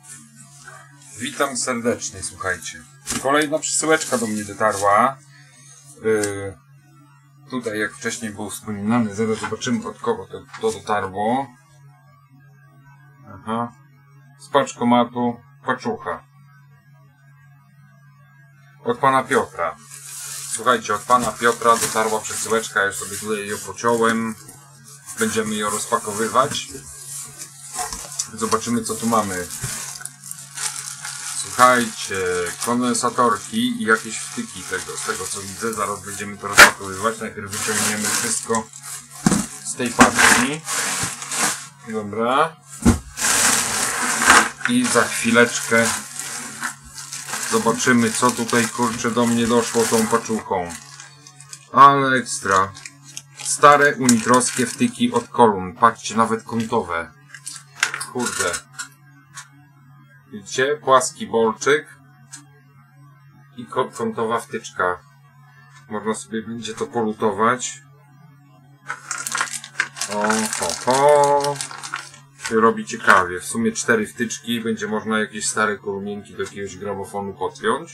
Witam serdecznie, słuchajcie. Kolejna przesyłeczka do mnie dotarła. Tutaj, jak wcześniej było wspominane, zaraz zobaczymy, od kogo to dotarło. Aha. Z paczkomatu Paczucha. Od pana Piotra. Słuchajcie, od pana Piotra dotarła przesyłeczka, ja sobie tutaj ją pociąłem. Będziemy ją rozpakowywać. Zobaczymy, co tu mamy. Słuchajcie, kondensatorki i jakieś wtyki z tego co widzę. Zaraz będziemy to rozpakowywać. Najpierw wyciągniemy wszystko z tej paczki. Dobra. I za chwileczkę zobaczymy, co tutaj, kurczę, do mnie doszło tą paczuchą. Ale ekstra. Stare unitrowskie wtyki od kolumn. Patrzcie, nawet kątowe. Kurde. Widzicie? Płaski bolczyk i kątowa wtyczka. Można sobie będzie to polutować. O. Się robi ciekawie. W sumie 4 wtyczki. Będzie można jakieś stare kolumienki do jakiegoś gramofonu podpiąć.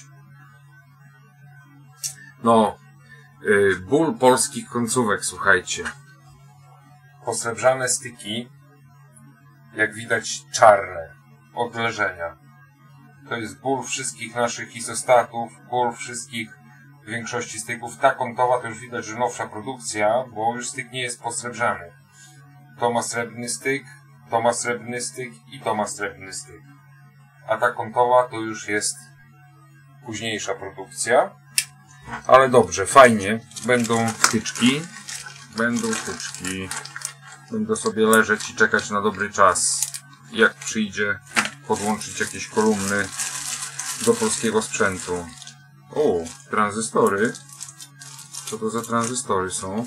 No. Ból polskich końcówek, słuchajcie. Posrebrzane styki. Jak widać czarne. Od leżenia. To jest ból wszystkich naszych izostatów, ból wszystkich w większości styków. Ta kątowa to już widać, że nowsza produkcja, bo już styk nie jest posrebrzany. To ma srebrny styk, to ma srebrny styk i to ma srebrny styk. A ta kątowa to już jest późniejsza produkcja. Ale dobrze, fajnie. Będą wtyczki. Będą sobie leżeć i czekać na dobry czas. Jak przyjdzie podłączyć jakieś kolumny do polskiego sprzętu. O, tranzystory. Co to za tranzystory są?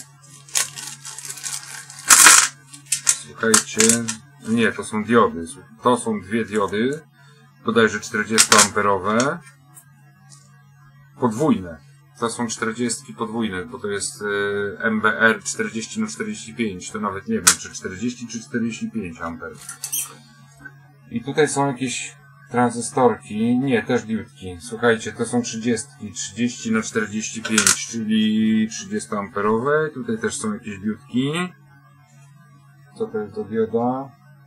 Słuchajcie, nie, to są diody. To są 2 diody, bodajże 40 amperowe. Podwójne. To są 40 podwójne, bo to jest MBR 40×45. To nawet nie wiem, czy 40 czy 45 amper. I tutaj są jakieś tranzystorki, nie, też diodki. Słuchajcie, to są 30, 30×45, czyli 30 amperowe. Tutaj też są jakieś diodki. Co to jest za dioda?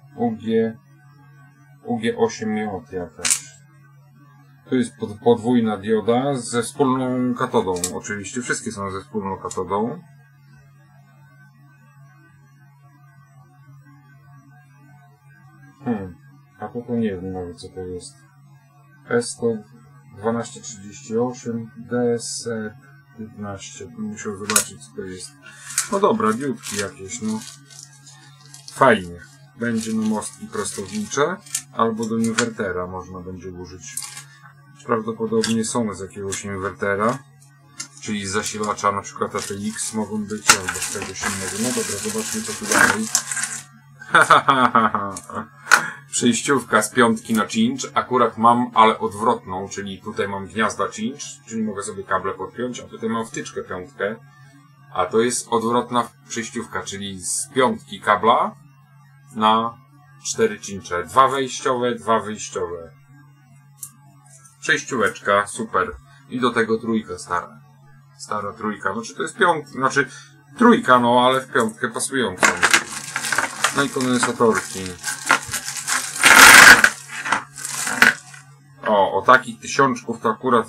UG8J jakaś. To jest podwójna dioda ze wspólną katodą. Oczywiście wszystkie są ze wspólną katodą. A to nie wiem nawet, co to jest. S11238 DS15. Musiał zobaczyć, co to jest. No dobra, diodki jakieś, no. Fajnie. Będzie na mostki prostownicze, albo do inwertera można będzie użyć. Prawdopodobnie są z jakiegoś inwertera, czyli z zasilacza, na przykład ATX mogą być, albo z czegoś innego. No dobra, zobaczmy, co tu dalej. Przejściówka z 5 na cinch. Akurat mam, ale odwrotną, czyli tutaj mam gniazda cinch, czyli mogę sobie kable podpiąć, a tutaj mam wtyczkę 5. A to jest odwrotna przejściówka, czyli z 5 kabla na 4 cinche. 2 wejściowe, 2 wyjściowe. Przejścióweczka, super. I do tego trójka stara. Stara trójka. Znaczy to jest trójka, no ale w 5 pasującą. No i kondensatorki. O takich tysiączków to akurat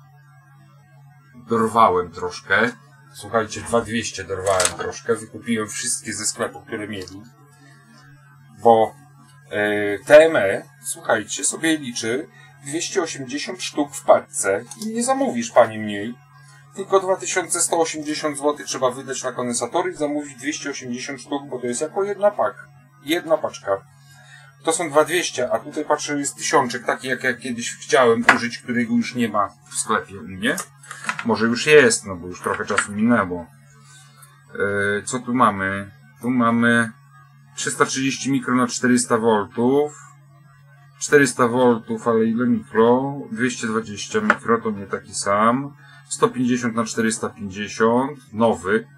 dorwałem troszkę. Słuchajcie, 2200 dorwałem troszkę. Wykupiłem wszystkie ze sklepu, które mieli. Bo TME, słuchajcie, sobie liczy 280 sztuk w paczce i nie zamówisz pani mniej. Tylko 2180 zł trzeba wydać na kondensatory i zamówić 280 sztuk, bo to jest jako jedna paczka. To są 2200, a tutaj patrzę, jest tysiączek, taki jak ja kiedyś chciałem użyć, którego już nie ma w sklepie u mnie. Może już jest, no bo już trochę czasu minęło. Co tu mamy? Tu mamy 330 mikro na 400 V. 400 V, ale ile mikro? 220 mikro, to nie taki sam. 150 na 450, nowy.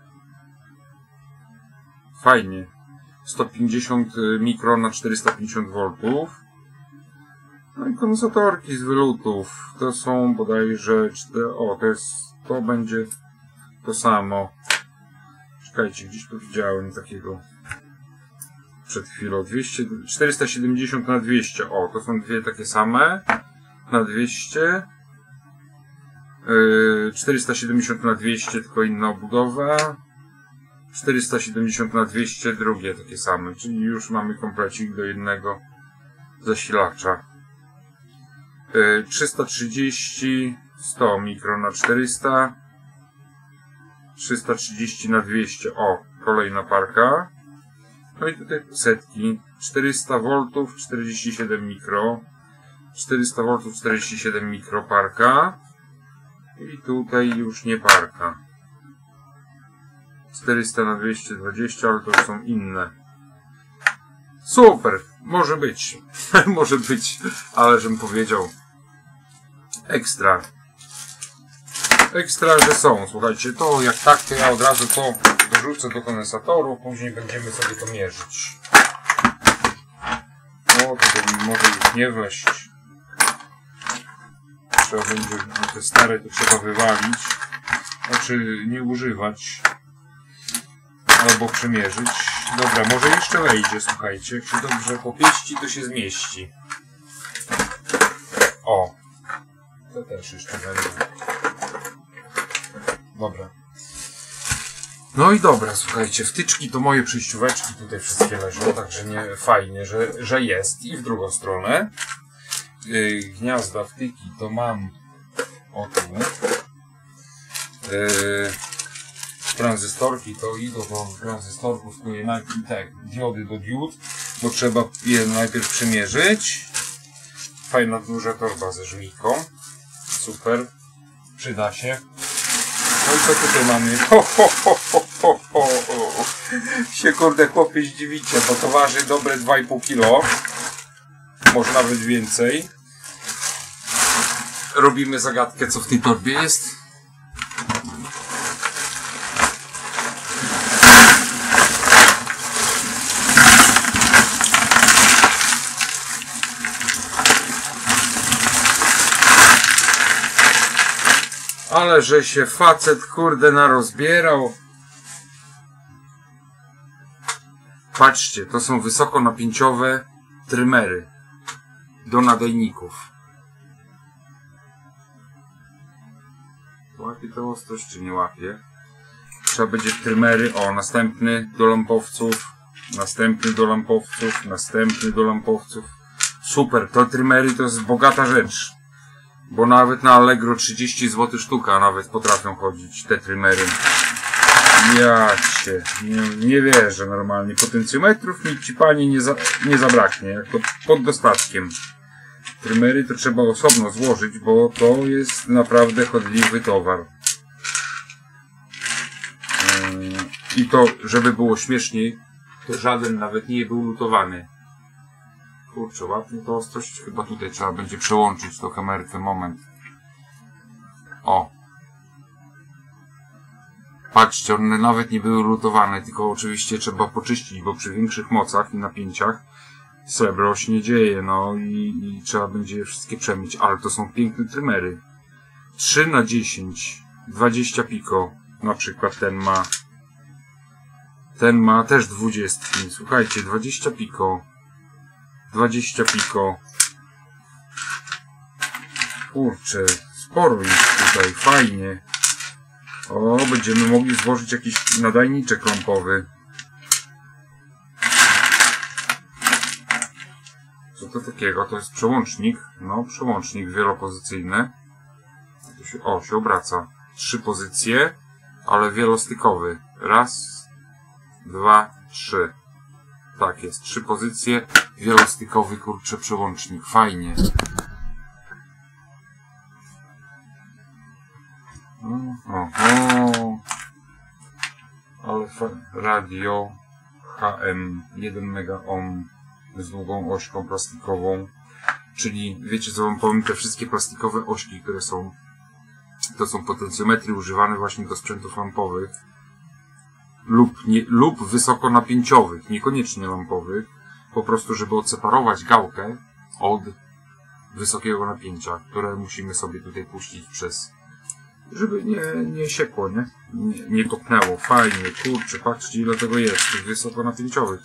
Fajnie. 150 mikro na 450 V. No i kondensatorki z wylutów. To są bodajże... to będzie to samo. Czekajcie, gdzieś tu widziałem takiego przed chwilą. 470 na 200. O, to są dwie takie same. Na 200. 470 na 200, tylko inna obudowa. 470 na 200, drugie takie same. Czyli już mamy komplecik do jednego zasilacza. 330, 100 mikro na 400. 330 na 200. O, kolejna parka. No i tutaj setki. 400 V, 47 mikro. 400 V, 47 mikro parka. I tutaj już nie parka. 400 na 220, ale to są inne. Super! Może być. Może być, ale żebym powiedział. Ekstra. Ekstra, że są. Słuchajcie, to jak tak, to ja od razu to dorzucę do kondensatoru, później będziemy sobie to mierzyć. O, tutaj może już nie wleść. Trzeba będzie, te stare to trzeba wywalić. Znaczy nie używać. Albo przymierzyć. Dobra, może jeszcze wejdzie, słuchajcie. Jak się dobrze popieści, to się zmieści. O! To też jeszcze wejdzie. Dobra. No i dobra, słuchajcie, wtyczki to moje przejścióweczki tutaj wszystkie leżą, także nie fajnie, że jest. I w drugą stronę. Gniazda wtyki to mam o tu. Tranzystorki to idą do tranzystorków, diody do diod, bo trzeba je najpierw przymierzyć. Fajna duża torba ze żmijką. Super. Przyda się. No i co tutaj mamy? Się kurde chłopie zdziwicie, bo to waży dobre 2,5 kg. Może nawet więcej. Robimy zagadkę, co w tej torbie jest. Ale że się facet kurde narozbierał. Patrzcie, to są wysokonapięciowe trymery do nadajników. Łapie to ostrość czy nie łapie? Trzeba będzie trymery, o, następny do lampowców, następny do lampowców, następny do lampowców. Super, to trymery to jest bogata rzecz. Bo nawet na Allegro 30 zł sztuka nawet potrafią chodzić te trymery. Ja cię, nie wierzę normalnie. Potencjometrów mi ci pani nie zabraknie, jak pod dostatkiem. Trymery to trzeba osobno złożyć, bo to jest naprawdę chodliwy towar. I to, żeby było śmieszniej, to żaden nawet nie był lutowany. Kurczę, łapnie to ostrość. Chyba tutaj trzeba będzie przełączyć tą kamerkę. Moment. O. Patrzcie, one nawet nie były lutowane, tylko oczywiście trzeba poczyścić, bo przy większych mocach i napięciach srebro się nie dzieje, no i trzeba będzie je wszystkie przemyć. Ale to są piękne trymery. 3 na 10, 20 piko. Na przykład ten ma też 20. Słuchajcie, 20 piko. 20 piko. Kurczę, sporo jest tutaj, fajnie. O, będziemy mogli złożyć jakiś nadajniczek lampowy. Co to takiego? To jest przełącznik. No, przełącznik wielopozycyjny. To się obraca. 3 pozycje, ale wielostykowy. Raz, 2, 3. Tak jest, 3 pozycje, wielostykowy, kurczę, przełącznik. Fajnie. Oho. Ale radio HM 1 megaohm z długą ośką plastikową. Czyli wiecie co wam powiem, te wszystkie plastikowe ośki, które są, to są potencjometry używane właśnie do sprzętów lampowych. Lub wysokonapięciowych, niekoniecznie lampowych, po prostu żeby odseparować gałkę od wysokiego napięcia, które musimy sobie tutaj puścić przez... żeby nie siekło, nie? Nie kopnęło. Fajnie, kurczę, patrzcie ile tego jest, tych wysokonapięciowych.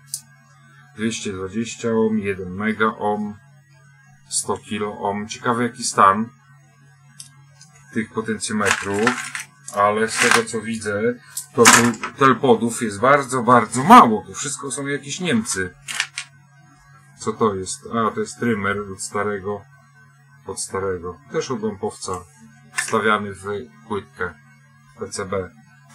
220 ohm, 1 mega ohm, 100 kilo ohm. Ciekawy jaki stan tych potencjometrów, ale z tego co widzę, to telpodów jest bardzo, bardzo mało. To wszystko są jakieś Niemcy. Co to jest? A, to jest trymer od starego. Też od lampowca. Wstawiany w płytkę PCB.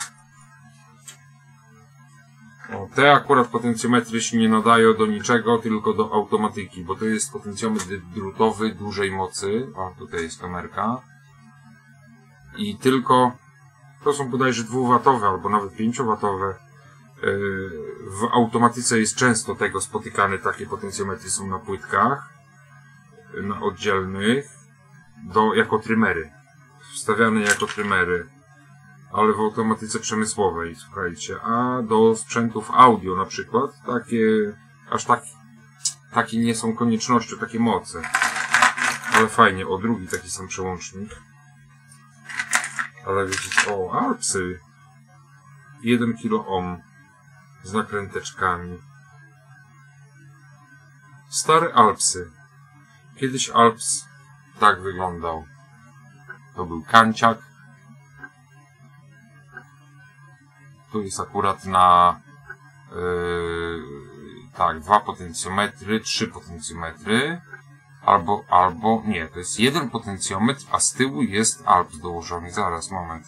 O, te akurat potencjometry się nie nadają do niczego, tylko do automatyki, bo to jest potencjometr drutowy dużej mocy. O, tutaj jest kamerka. I tylko, to są bodajże 2W albo nawet 5W. W automatyce jest często tego spotykane, takie potencjometry są na płytkach na oddzielnych jako trymery, wstawiane jako trymery, ale w automatyce przemysłowej, słuchajcie, a do sprzętów audio na przykład takie nie są koniecznością, takie moce, ale fajnie. O, drugi taki sam przełącznik, ale wiecie, o, Alpsy 1 kilo ohm z nakręteczkami. Stare Alpsy. Kiedyś Alps tak wyglądał. To był kanciak. Tu jest akurat na tak, 2 potencjometry, 3 potencjometry. Albo nie, to jest 1 potencjometr, a z tyłu jest Alps dołożony. Zaraz, moment.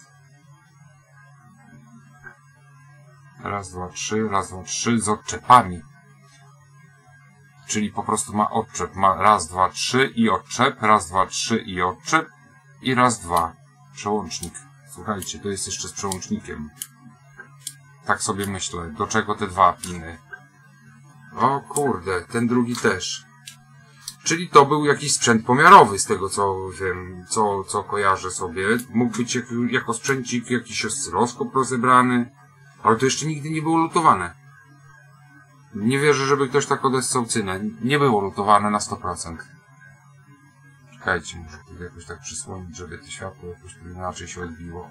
Raz, dwa, trzy z odczepami. Czyli po prostu ma odczep. Ma raz, dwa, trzy i odczep, raz, dwa, trzy i odczep i raz, dwa. Przełącznik. Słuchajcie, to jest jeszcze z przełącznikiem. Tak sobie myślę. Do czego te 2 piny? O kurde, ten drugi też. Czyli to był jakiś sprzęt pomiarowy, z tego co wiem, co kojarzę sobie. Mógł być jako sprzęcik jakiś oscyloskop rozebrany. Ale to jeszcze nigdy nie było lutowane. Nie wierzę, żeby ktoś tak odessał cynę. Nie było lutowane na 100%. Czekajcie, muszę to jakoś tak przysłonić, żeby to światło jakoś tu inaczej się odbiło.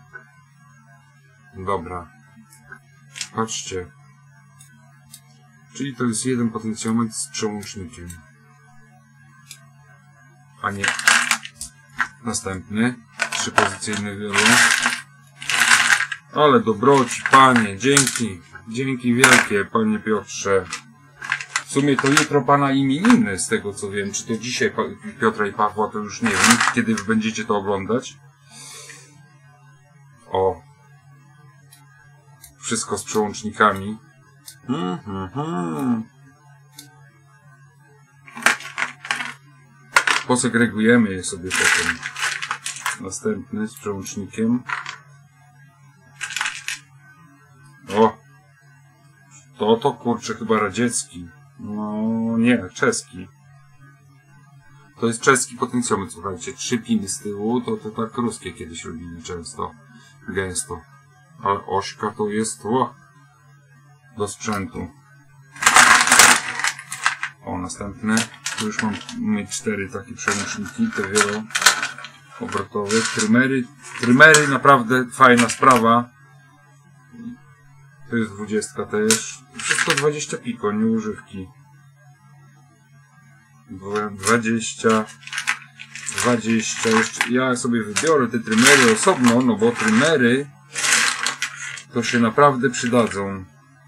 Dobra. Patrzcie. Czyli to jest 1 potencjometr z przełącznikiem. A nie. Następny. 3-pozycyjny wielo. Ale dobroci, panie, dzięki. Dzięki wielkie, panie Piotrze. W sumie to jutro pana imieniny, z tego co wiem. Czy to dzisiaj Piotra i Pawła, to już nie wiem, kiedy wy będziecie to oglądać. O. Wszystko z przełącznikami. Posegregujemy je sobie potem. Następny z przełącznikiem. O! To kurczę chyba radziecki. No nie, czeski. To jest czeski potencjometr, słuchajcie. 3 piny z tyłu, to tak ruskie kiedyś robili często. Gęsto. Ale ośka to jest do sprzętu. O, następne. Tu już mamy 4 takie przełączniki, te wieloobrotowe. Trymery naprawdę fajna sprawa. To jest 20 też. Wszystko 20 piko, nie używki. 20. Jeszcze ja sobie wybiorę te trymery osobno, no bo trymery to się naprawdę przydadzą.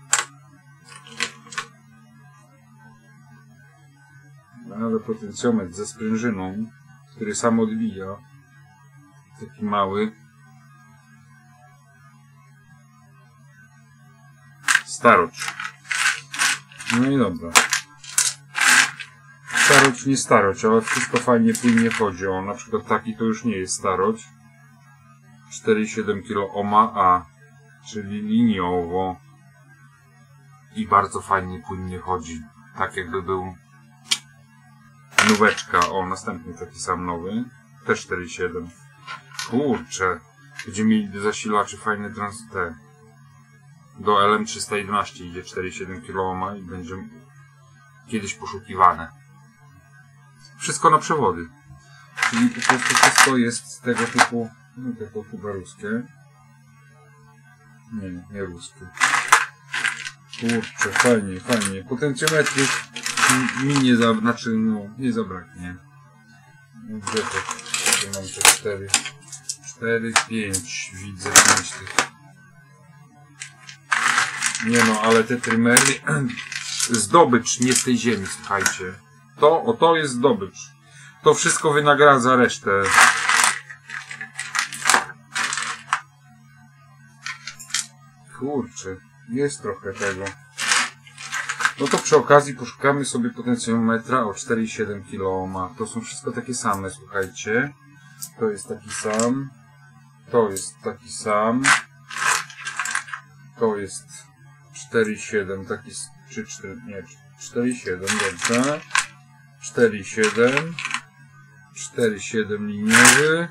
Ale potencjometr ze sprężyną, który sam odbija. Taki mały. Staroć. No i dobra. Staroć, nie staroć, ale wszystko fajnie, płynnie chodzi. O, na przykład taki to już nie jest staroć. 4,7 kOh, czyli liniowo. I bardzo fajnie, płynnie chodzi. Tak jakby był nóweczka. O, następny taki sam nowy. Też 4,7. Kurczę. Będziemy mieli do zasilaczy fajne te. Do LM311 idzie 4,7 kOh i będzie kiedyś poszukiwane. wszystko na przewody. Czyli po prostu wszystko jest tego typu, no tylko chyba ruskie. Nie ruskie. Kurczę, fajnie, fajnie. Potencjometrów mi nie nie zabraknie. Gdzie to? Gdzie mam te 4? 4, 5 widzę 5 tych. Nie no, ale te trymery zdobycz nie z tej ziemi, słuchajcie. To jest zdobycz. To wszystko wynagradza resztę. Kurczę, jest trochę tego. No to przy okazji poszukamy sobie potencjometra o 4,7 kΩ. To są wszystko takie same, słuchajcie. To jest taki sam. To jest taki sam. To jest 4,7, taki, czy 4, nie, 4,7, dobrze. 4,7. 4,7 liniowy.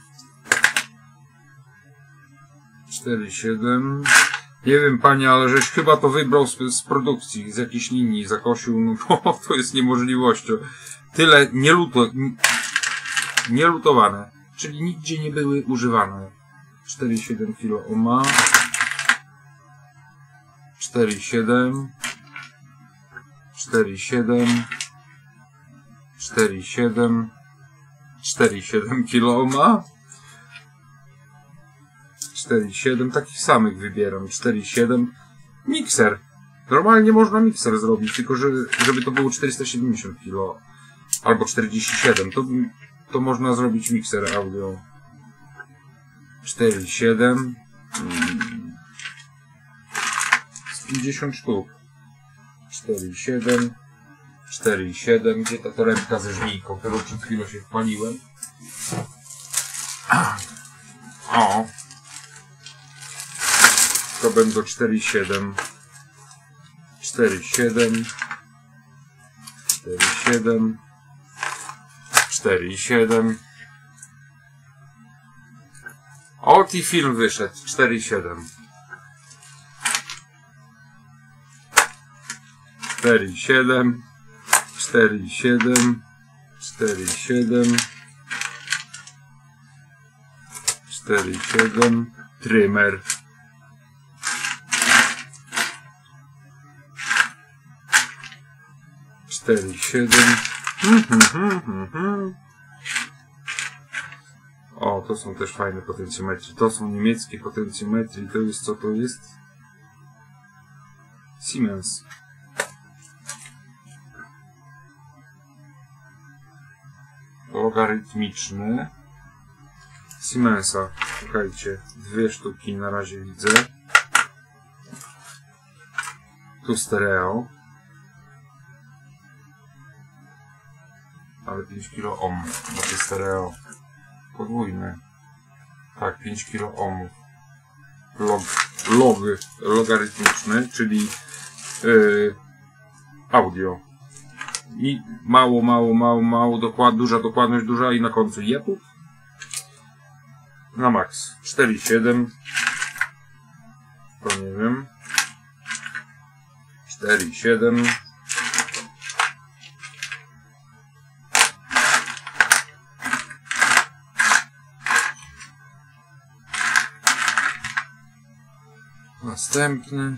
4,7. Nie wiem, panie, ale żeś chyba to wybrał z produkcji, z jakiejś linii, zakosił, no bo to jest niemożliwością. Tyle nielutowane, czyli nigdzie nie były używane. 4,7 kΩ. 4,7. 4,7. 4,7. 4,7 kΩ. 4,7, takich samych wybieram. 4,7. Mikser. Normalnie można mikser zrobić, tylko żeby to było 470 kg. Albo 47. To można zrobić mikser audio. 4,7. Z 50 sztuk. 4,7. 4,7. Gdzie ta torebka ze żmijką, którą przed chwilą się wpaliłem? O! To będą 4,7. 4,7. 4,7. 4,7. O, i film wyszedł. 4,7. 4,7. 4,7. 4,7. 4,7. Trymer. 4,7. O, to są też fajne potencjometry. To są niemieckie potencjometry. To jest, co to jest? Siemens. Logarytmiczny. Siemensa. Słuchajcie, 2 sztuki na razie widzę. Tu stereo. Ale 5 kilo ohmów, bo to stereo. Podwójne. Tak, 5 kilo ohmów. Logarytmiczny, czyli audio. I mało, duża dokładność, duża i na końcu jepu. Na max. 4,7. To nie wiem. 4,7. Następny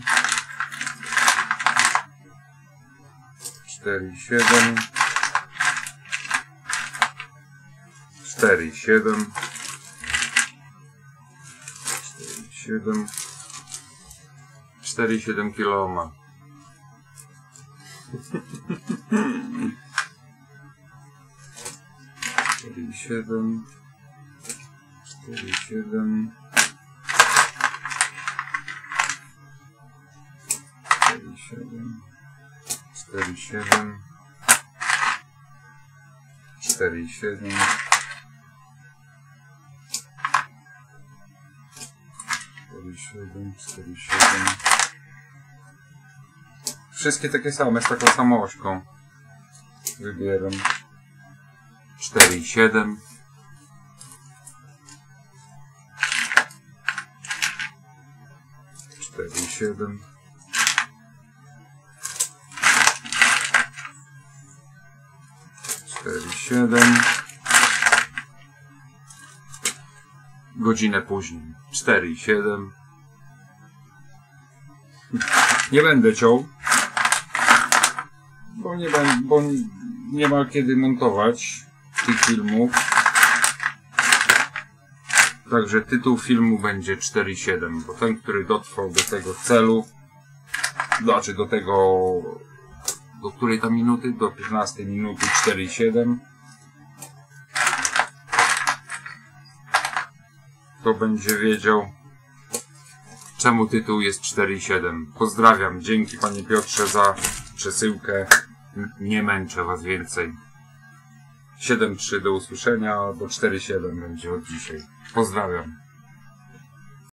4,7. 4,7. 4,7. 4,7 kilo. 4,7. 4,7. 4,7. 4,7. 4,7. Wszystkie takie same, z taką samą ośką. Wybieram. 4,7. 4,7. 4,7. 4,7. Godzinę później 4,7. Nie będę ciął, bo nie ma kiedy montować tych filmów. Także tytuł filmu będzie 4,7, bo ten, który dotrwał do tego celu, znaczy do której tam minuty? Do 15 minuty 4,7. To będzie wiedział, czemu tytuł jest 4,7. Pozdrawiam. Dzięki panie Piotrze za przesyłkę. Nie męczę was więcej. 7,3 do usłyszenia, albo 4,7 będzie od dzisiaj. Pozdrawiam.